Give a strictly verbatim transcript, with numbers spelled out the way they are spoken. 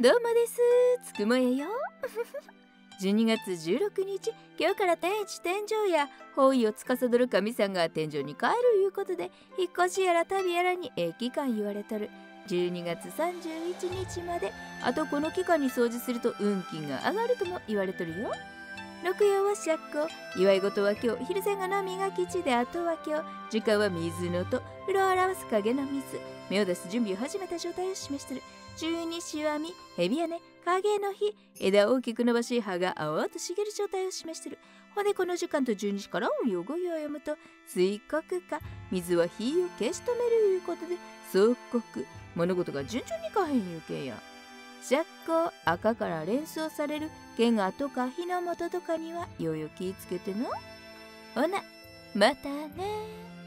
どうもです。つくもえよ。じゅうにがつじゅうろくにち、今日から天一天上や方位を司る神さんが天上に帰るいうことで、引っ越しやら旅やらにええ期間言われとる。じゅうにがつさんじゅういちにちまで、あとこの期間に掃除すると運気が上がるとも言われとるよ。六曜は釈光、祝い事は今日、昼前後の磨き地で、あとは今日、時間は水のと、風呂を表す影の水、目を出す準備を始めた状態を示してる。十二支はみ、蛇やね、影の日、枝を大きく伸ばし、葉が青々と茂る状態を示してる。ほんでこの時間とじゅうにじから音用語を読むと、水刻か、水は火を消し止めるいうことで、即刻、物事が順調にいかへんいうけんや。釈光、赤から連想される剣がとか火の元とかにはようよ気ぃつけての。ほな、またね。